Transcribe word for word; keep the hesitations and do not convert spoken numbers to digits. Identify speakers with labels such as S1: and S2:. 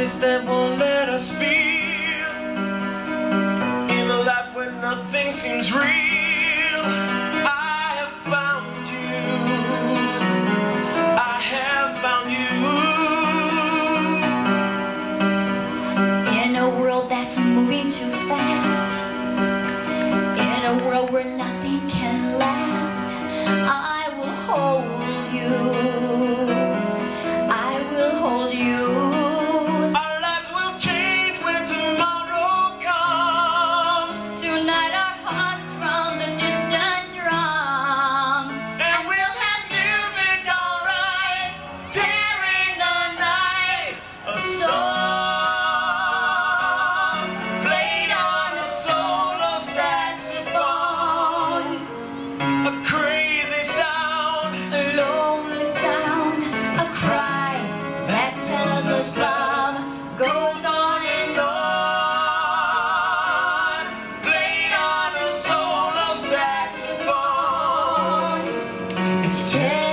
S1: place that won't let us feel. In a life where nothing seems real, I have found you. I have found you.
S2: In a world that's moving too fast, in a world where nothing can last, I will hold you. I will hold you.
S1: Our lives will change when tomorrow comes.
S2: Tonight our hearts drown the distant drums,
S1: And we'll have music alright, tearing the night. A song played on a solo saxophone. A crazy sound,
S2: a lonely sound, a cry that tells us love goes on and
S1: on. Played on a solo saxophone. It's ten.